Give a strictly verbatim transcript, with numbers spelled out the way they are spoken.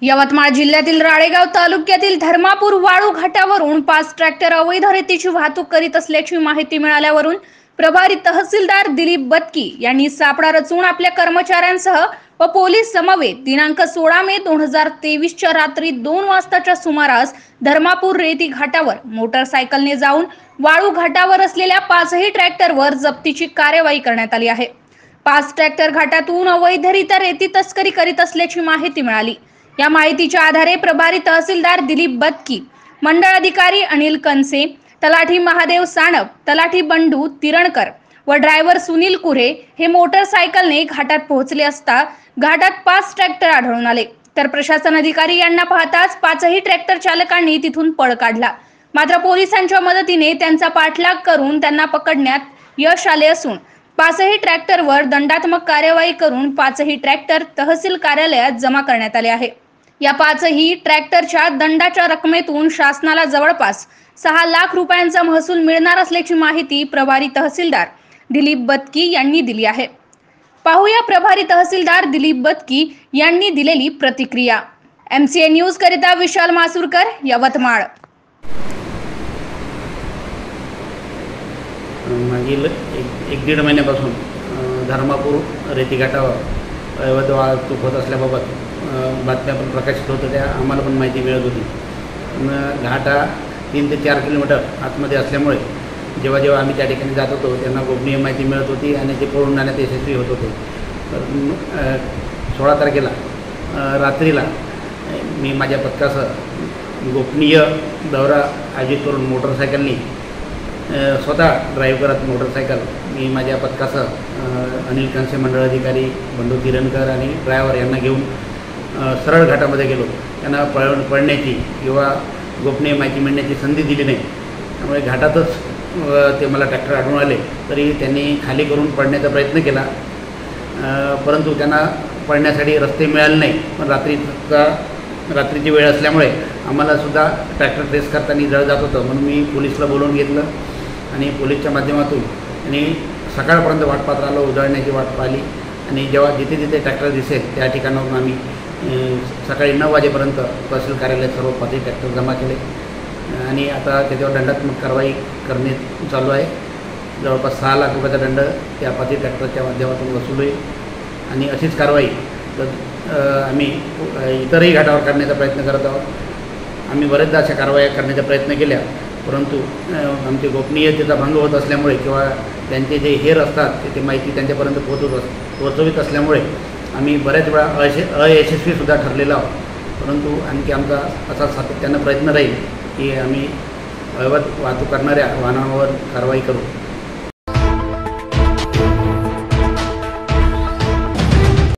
यवतमाळ जिल्ह्यातील राळेगाव तालुक्यातील धर्मापूर वाळू घाटावरून पाच ट्रॅक्टर अवैध रेतीची वाहतूक करीत असल्याची माहिती मिळाल्यावरून प्रभारी तहसीलदार दिलीप बदकी यांनी सापळा रचून आपल्या कर्मचाऱ्यांसह व पोलीस समवेत दिनांक सोळा मे दोन हजार तेवीस च्या रात्री दोन वाजताच्या सुमारास धर्मापूर रेती घाटावर मोटरसायकलने जाऊन वाळू घाटावर असलेल्या पाचही ट्रॅक्टरवर जप्तीची कार्यवाही करण्यात आली आहे। पाच ट्रॅक्टर घाटातून अवैधरित्या रेती तस्करी करीत असल्याची माहिती मिळाली। या माहितीच्या आधारे प्रभारी तहसीलदार दिलीप बदकी, मंडळ अधिकारी अनिल कनसे, तलाठी महादेव सानप, तलाठी बंडू तिरणकर व ड्रायव्हर सुनील कुरे हे मोटरसायकलने घाटात पोहोचले असता घाटात पाच ट्रॅक्टर आढळून आले। तर प्रशासन अधिकारी यांना पाहताच पाचही ट्रॅक्टर चालकांनी तिथून पळ काढला। मात्र पोलिसांच्या मदतीने त्यांचा पाठलाग करून त्यांना पकडण्यात यश आले असून पाचही ट्रॅक्टरवर दंडात्मक कार्यवाही करून पाचही ट्रॅक्टर तहसील कार्यालयात जमा करण्यात आले आहे। या पाचही ट्रॅक्टरच्या दंडाच्या रकमेतून शासनाला जवळपास सहा लाख रुपयांचा महसूल मिळणार असल्याची माहिती प्रभारी तहसीलदार दिलीप बदकी यांनी दिली आहे। पाहूया प्रभारी तहसीलदार दिलीप बदकी यांनी दिलेली प्रतिक्रिया। एमसीए न्यूज करिता विशाल मासुरकर, यवतमाळ। मागील एक एक दीड महिन्यापासून धर्मापूर रेती घाटावर अवैध वाहतूक होत असल्याबाबत बातम्या पण प्रकाशित होत होत्या, आम्हाला पण माहिती मिळत होती। घाट हा तीन ते चार किलोमीटर आतमध्ये असल्यामुळे जेव्हा जेव्हा आम्ही त्या ठिकाणी जात होतो त्यांना गोपनीय माहिती मिळत होती आणि ते पळून जाण्यात यशस्वी होत होते। तर सोळा तारखेला रात्रीला मी माझ्या पथकासह गोपनीय दौरा आयोजित करून मोटरसायकलनी स्वतः ड्राईव्ह करत मोटरसायकल मी माझ्या पथकासह अनिल कनसे, मंडळ अधिकारी बंडू तिरणकर आणि ड्रायव्हर यांना घेऊन सरळ घाटामध्ये गेलो। त्यांना पळ पळण्याची किंवा गोपनीय माहिती मिळण्याची संधी दिली नाही, त्यामुळे घाटातच ते मला ट्रॅक्टर आढळून आले तरी त्यांनी खाली करून पळण्याचा प्रयत्न केला, परंतु त्यांना पळण्यासाठी रस्ते मिळाले नाही। पण रात्रीचा रात्रीची वेळ असल्यामुळे आम्हालासुद्धा ट्रॅक्टर ट्रेस करताना जळ जात होतं, म्हणून मी पोलिसला बोलवून घेतलं आणि पोलीसच्या माध्यमातून त्यांनी सकाळपर्यंत वाट पाहत राहिलो, उजळण्याची वाट पाहिली आणि जेव्हा जिथे जिथे ट्रॅक्टर दिसेल त्या ठिकाणावरून आम्ही सकाळी नऊ वाजेपर्यंत तहसील कार्यालयात सर्व पाचही ट्रॅक्टर जमा केले आणि आता त्याच्यावर दंडात्मक कारवाई करणे चालू आहे। जवळपास सहा लाख रुपयाचा दंड त्या पाचही ट्रॅक्टरच्या माध्यमातून वसूल होईल आणि अशीच कारवाई तर आम्ही इतरही घाटावर करण्याचा प्रयत्न करत आहोत। आम्ही बरेचदा अशा कारवाया करण्याचा प्रयत्न केल्या, परंतु आमची गोपनीयतेचा भंग होत असल्यामुळे किंवा त्यांचे जे हेर असतात ते माहिती त्यांच्यापर्यंत पोहोचवत पोहोचवित असल्यामुळे आम्ही बऱ्याच वेळा अयश अयशस्वीसुद्धा ठरलेलो आहोत। परंतु आणखी आमचा असा सातत्यानं प्रयत्न राहील की आम्ही अवैध वाहतूक करणाऱ्या वाहनांवर कारवाई करू।